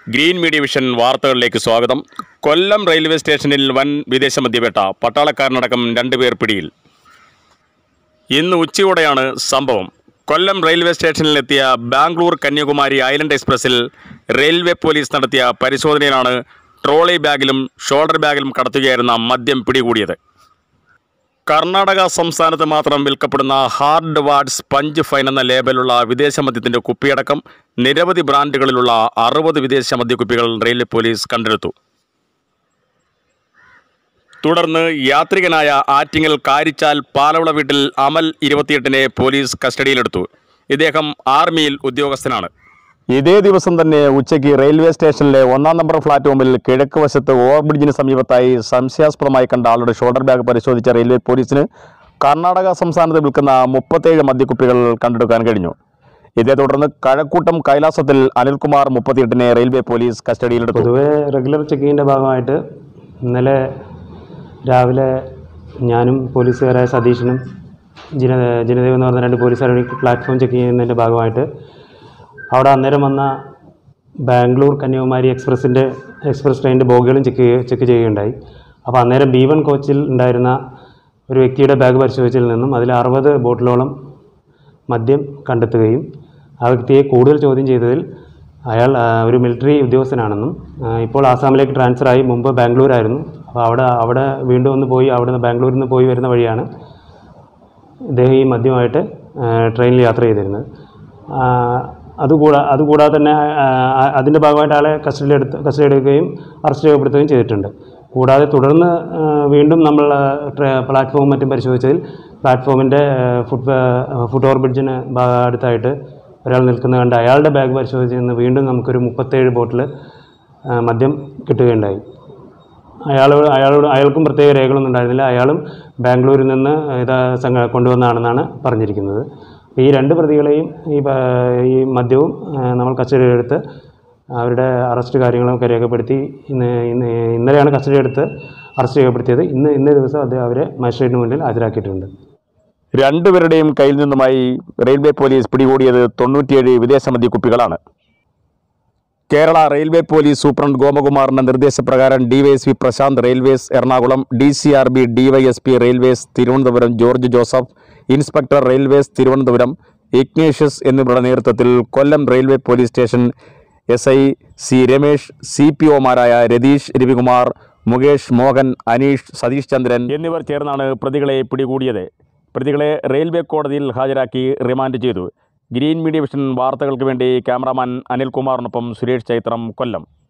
Green media vision വാർത്തകളിലേക്ക് സ്വാഗതം. കൊല്ലം railway സ്റ്റേഷനിൽ വൻ വിദേശ മദ്യവേട്ട. പട്ടാളക്കാരനടക്കം 2 പേർ പിടിയിൽ. ഇന്ന് ഉച്ചയോടെയാണ് സംഭവം. കൊല്ലം റെയിൽവേ സ്റ്റേഷനിലെത്തിയ ബാംഗ്ലൂർ കന്യാകുമാരി ഐലൻഡ് എക്സ്പ്രസിൽ റെയിൽവേ പോലീസ് നടത്തിയ പരിശോധനയിലാണ് ട്രോളി ബാഗിലും ഷോൾഡർ ബാഗിലും കടത്തുകയായിരുന്ന മദ്യം പിടികൂടിയത്. കർണാടക സംസ്ഥാനത്ത് മാത്രം വിൽക്കപ്പെടുന്ന ഹാർഡ് വാഡ്സ് പഞ്ച് ഫൈൻ എന്ന ലേബലുള്ള വിദേശ മദ്യത്തിൻ്റെ കുപ്പിയടക്കം നിരവധി ബ്രാൻഡുകളിലുള്ള 60 വിദേശ മദ്യക്കുപ്പികൾ റെയിൽവേ പോലീസ് കണ്ടെടുത്തു. തുടർന്ന് യാത്രികനായ ആറ്റിങ്ങൽ കാരിച്ചാൽ പാലവിള വീട്ടിൽ അമൽ 28-നെ പോലീസ് കസ്റ്റഡിയിലെടുത്തു. ഇദ്ദേഹം ആർമിയിൽ ഉദ്യോഗസ്ഥനാണ്. ഇതേ ദിവസം തന്നെ ഉച്ചയ്ക്ക് റെയിൽവേ സ്റ്റേഷനിലെ 1-ാം നമ്പർ പ്ലാറ്റ്ഫോമിൽ മുമ്പിൽ കിഴക്ക് വശത്ത് ഓവർബ്രിഡ്ജിന് സമീപത്തായി സംശയാസ്പദമായി കണ്ട ആളുടെ ഷോൾഡർ ബാഗ് പരിശോധിച്ച റെയിൽവേ പോലീസിന് കർണാടക സംസ്ഥാനത്ത് വിൽക്കുന്ന 37 മദ്യക്കുപ്പികൾ കണ്ടെടുക്കാൻ കഴിഞ്ഞു. ഇതേ തുടർന്ന് കഴക്കൂട്ടം കൈലാസത്തിൽ അനിൽകുമാർ 38-നെ റെയിൽവേ പോലീസ് കസ്റ്റഡിയിലെടുത്തു. പൊതുവെ റെഗുലർ ചെക്കിങ്ങിൻ്റെ ഭാഗമായിട്ട് ഇന്നലെ രാവിലെ ഞാനും പോലീസുകാരായ സതീഷിനും ജനദേവ് എന്ന് പറഞ്ഞ 2 പോലീസുകാരുടെ പ്ലാറ്റ്ഫോം ചെക്ക് ചെയ്യുന്നതിൻ്റെ ഭാഗമായിട്ട് അവിടെ അന്നേരം വന്ന ബാംഗ്ലൂർ കന്യാകുമാരി എക്സ്പ്രസ് ട്രെയിനിൻ്റെ ബോഗികളും ചെക്ക് ചെയ്യുകയുണ്ടായി. അപ്പോൾ അന്നേരം B1 കോച്ചിൽ ഉണ്ടായിരുന്ന ഒരു വ്യക്തിയുടെ ബാഗ് പരിശോധിച്ചതിൽ നിന്നും അതിൽ 60 ബോട്ടിലോളം മദ്യം കണ്ടെത്തുകയും ആ വ്യക്തിയെ കൂടുതൽ ചോദ്യം ചെയ്തതിൽ അയാൾ ഒരു മിലിറ്ററി ഉദ്യോഗസ്ഥനാണെന്നും ഇപ്പോൾ ആസാമിലേക്ക് ട്രാൻസ്ഫറായി മുമ്പ് ബാംഗ്ലൂരായിരുന്നു. അപ്പോൾ അവിടെ വീണ്ടും ഒന്ന് പോയി അവിടുന്ന് ബാംഗ്ലൂരിൽ നിന്ന് പോയി വരുന്ന വഴിയാണ് ഇദ്ദേഹം ഈ മദ്യമായിട്ട് ട്രെയിനിൽ യാത്ര ചെയ്തിരുന്നത്. അതുകൂടാതെ തന്നെ അതിൻ്റെ ഭാഗമായിട്ട് ആളെ കസ്റ്റഡിയെടുക്കുകയും അറസ്റ്റ് രേഖപ്പെടുത്തുകയും ചെയ്തിട്ടുണ്ട്. കൂടാതെ തുടർന്ന് വീണ്ടും നമ്മൾ പ്ലാറ്റ്ഫോം മറ്റും പരിശോധിച്ചതിൽ പ്ലാറ്റ്ഫോമിൻ്റെ ഫുട് ഓവർ ബ്രിഡ്ജിന് അടുത്തായിട്ട് ഒരാൾ നിൽക്കുന്നത് കണ്ട് അയാളുടെ ബാഗ് പരിശോധിച്ച് നിന്ന് വീണ്ടും നമുക്കൊരു 37 ബോട്ടിൽ മദ്യം കിട്ടുകയുണ്ടായി. അയാൾക്കും പ്രത്യേക രേഖകളൊന്നും ഉണ്ടായിരുന്നില്ല. അയാളും ബാംഗ്ലൂരിൽ നിന്ന് കൊണ്ടുവന്നതാണെന്നാണ് പറഞ്ഞിരിക്കുന്നത്. ഈ 2 പ്രതികളെയും ഈ മദ്യവും നമ്മൾ കസ്റ്റഡിയിലെടുത്ത് അവരുടെ അറസ്റ്റ് കാര്യങ്ങളൊക്കെ രേഖപ്പെടുത്തി ഇന്നലെയാണ് കസ്റ്റഡിയെടുത്ത് അറസ്റ്റ് രേഖപ്പെടുത്തിയത്. ഇന്നേ ദിവസം അവരെ മജിസ്ട്രേറ്റിന് മുന്നിൽ ഹാജരാക്കിയിട്ടുണ്ട്. 2 പേരുടെയും കയ്യിൽ നിന്നുമായി റെയിൽവേ പോലീസ് പിടികൂടിയത് 97 വിദേശ മദ്യക്കുപ്പികളാണ്. കേരള റെയിൽവേ പോലീസ് സൂപ്രണ്ട് ഗോപകുമാറിൻ്റെ നിർദ്ദേശപ്രകാരം DYSP Prashanth railways Ernakulam, DCRB DYSP railways Thiruvananthapuram George Joseph, inspector railways Thiruvananthapuram Ignatius എന്നിവരുടെ നേതൃത്വത്തിൽ Kollam railway police station SI C Ramesh, CPOമാരായ രതീഷ്, രവികുമാർ, മുകേഷ്, മോഹൻ, അനീഷ്, സതീഷ് ചന്ദ്രൻ എന്നിവർ ചേർന്നാണ് പ്രതികളെ പിടികൂടിയത്. പ്രതികളെ റെയിൽവേ കോടതിയിൽ ഹാജരാക്കി റിമാൻഡ് ചെയ്തു. ഗ്രീൻ മീഡിയ വിഷൻ വാർത്തകൾക്ക് വേണ്ടി ക്യാമറാമാൻ അനിൽകുമാറിനൊപ്പം സുരേഷ് ചൈത്രം, കൊല്ലം.